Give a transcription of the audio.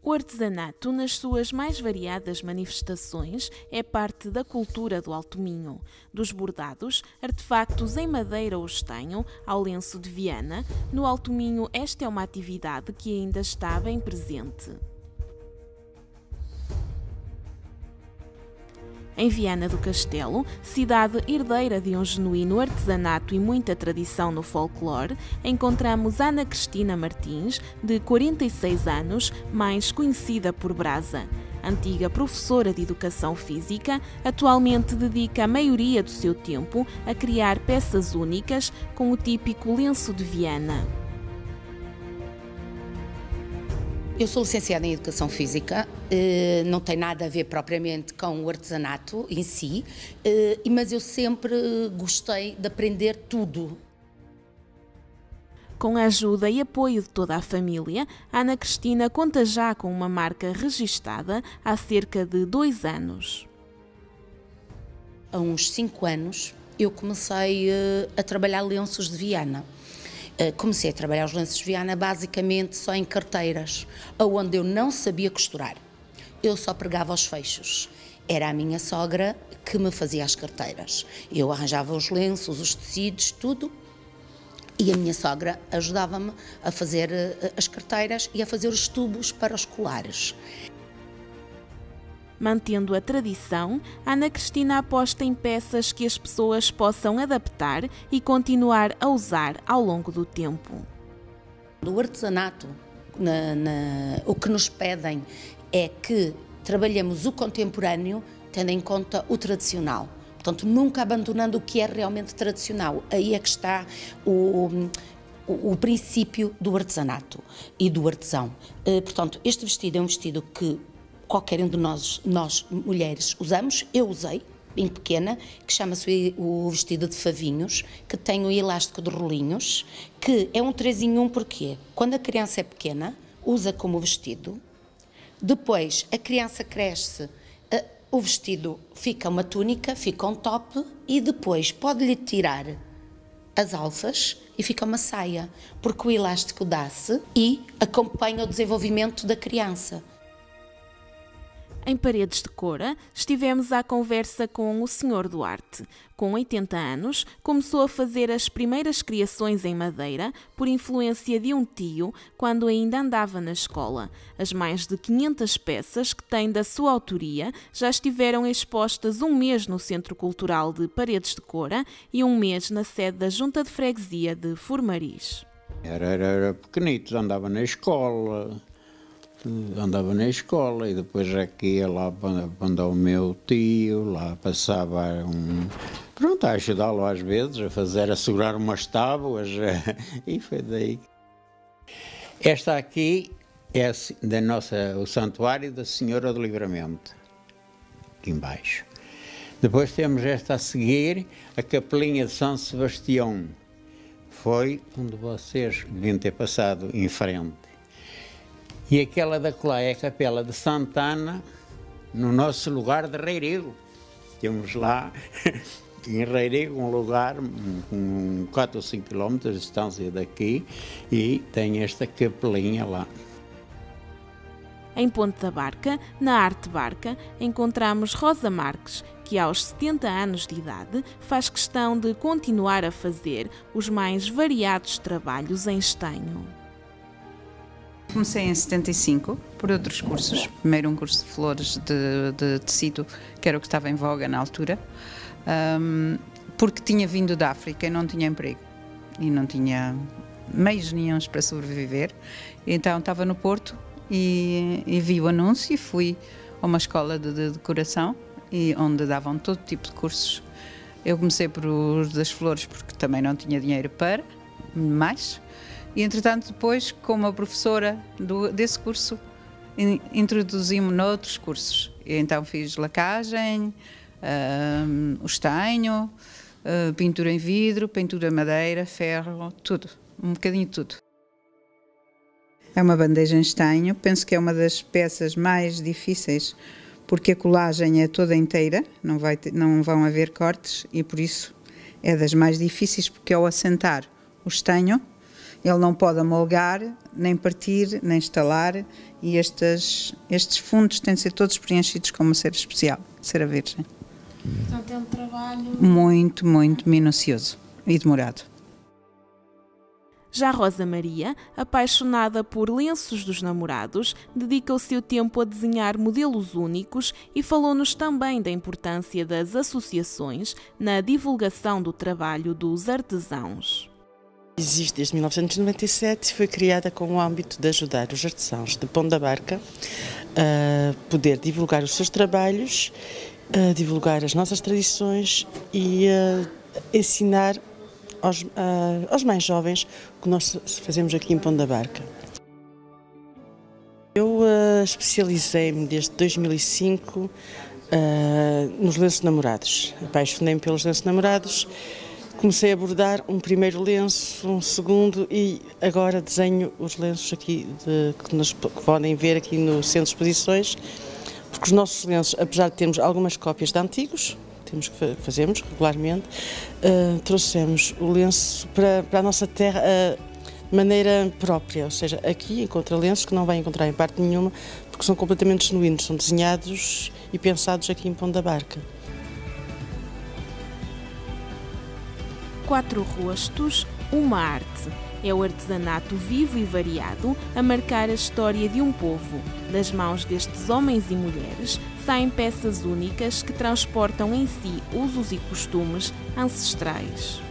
O artesanato, nas suas mais variadas manifestações, é parte da cultura do Alto Minho. Dos bordados, artefactos em madeira ou estanho, ao lenço de Viana, no Alto Minho esta é uma atividade que ainda está bem presente. Em Viana do Castelo, cidade herdeira de um genuíno artesanato e muita tradição no folclore, encontramos Ana Cristina Martins, de 46 anos, mais conhecida por Brasa. Antiga professora de Educação Física, atualmente dedica a maioria do seu tempo a criar peças únicas com o típico lenço de Viana. Eu sou licenciada em Educação Física, não tem nada a ver propriamente com o artesanato em si, mas eu sempre gostei de aprender tudo. Com a ajuda e apoio de toda a família, Ana Cristina conta já com uma marca registada há cerca de 2 anos. Há uns 5 anos eu comecei a trabalhar lenços de Viana. Comecei a trabalhar os lenços de Viana basicamente só em carteiras, onde eu não sabia costurar. Eu só pregava os fechos. Era a minha sogra que me fazia as carteiras. Eu arranjava os lenços, os tecidos, tudo. E a minha sogra ajudava-me a fazer as carteiras e a fazer os tubos para os colares. Mantendo a tradição, Ana Cristina aposta em peças que as pessoas possam adaptar e continuar a usar ao longo do tempo. Do artesanato, o que nos pedem é que trabalhemos o contemporâneo tendo em conta o tradicional. Portanto, nunca abandonando o que é realmente tradicional. Aí é que está o princípio do artesanato e do artesão. Portanto, este vestido é um vestido que qualquer um de nós mulheres usamos, eu usei, em pequena, que chama-se o vestido de favinhos, que tem o elástico de rolinhos, que é um 3 em 1, porque quando a criança é pequena, usa como vestido, depois a criança cresce, o vestido fica uma túnica, fica um top, e depois pode-lhe tirar as alças e fica uma saia, porque o elástico dá-se e acompanha o desenvolvimento da criança. Em Paredes de Cora, estivemos à conversa com o Sr. Duarte. Com 80 anos, começou a fazer as primeiras criações em madeira por influência de um tio quando ainda andava na escola. As mais de 500 peças que tem da sua autoria já estiveram expostas um mês no Centro Cultural de Paredes de Cora e um mês na sede da Junta de Freguesia de Formariz. Era pequenito, andava na escola e depois aqui ia lá quando o meu tio, lá passava pronto, a ajudá-lo às vezes, a segurar umas tábuas, e foi daí. Esta aqui é o Santuário da Senhora do Livramento, aqui embaixo. Depois temos esta a seguir, a Capelinha de São Sebastião, foi onde vocês deviam ter passado em frente. E aquela da colá é a Capela de Santana, no nosso lugar de Reirego. Temos lá, em Reirego, um lugar com 4 ou 5 quilómetros de distância daqui, e tem esta capelinha lá. Em Ponte da Barca, na Arte Barca, encontramos Rosa Marques, que aos 70 anos de idade faz questão de continuar a fazer os mais variados trabalhos em estanho. Comecei em 75 por outros cursos. Primeiro um curso de flores de tecido, que era o que estava em voga na altura, porque tinha vindo da África e não tinha emprego e não tinha meios nenhuns para sobreviver. Então estava no Porto e vi o anúncio e fui a uma escola de decoração onde davam todo tipo de cursos. Eu comecei por os das flores porque também não tinha dinheiro para mais. E, entretanto, depois, como a professora desse curso, introduzi-me noutros cursos. E, então fiz lacagem, o estanho, pintura em vidro, pintura em madeira, ferro, tudo, um bocadinho de tudo. É uma bandeja em estanho, penso que é uma das peças mais difíceis, porque a colagem é toda inteira, não vão haver cortes, e por isso é das mais difíceis, porque ao assentar o estanho, Ele não pode amolgar, nem partir, nem estalar, e estes fundos têm de ser todos preenchidos com uma cera especial, cera virgem. Portanto, é um trabalho Muito, muito minucioso e demorado. Já Rosa Maria, apaixonada por lenços dos namorados, dedica o seu tempo a desenhar modelos únicos e falou-nos também da importância das associações na divulgação do trabalho dos artesãos. Existe desde 1997 e foi criada com o âmbito de ajudar os artesãos de Pão da Barca a poder divulgar os seus trabalhos, a divulgar as nossas tradições e a ensinar aos mais jovens o que nós fazemos aqui em Pão da Barca. Eu especializei-me desde 2005 nos lenços namorados. Apaixonei-me pelos lenços namorados, comecei a bordar um primeiro lenço, um segundo e agora desenho os lenços aqui que podem ver aqui no centro de exposições, porque os nossos lenços, apesar de termos algumas cópias de antigos, fazemos regularmente, trouxemos o lenço para a nossa terra de maneira própria, ou seja, aqui encontra lenços que não vai encontrar em parte nenhuma, porque são completamente genuínos, são desenhados e pensados aqui em Pão da Barca. 4 rostos, uma arte. É o artesanato vivo e variado a marcar a história de um povo. Das mãos destes homens e mulheres saem peças únicas que transportam em si usos e costumes ancestrais.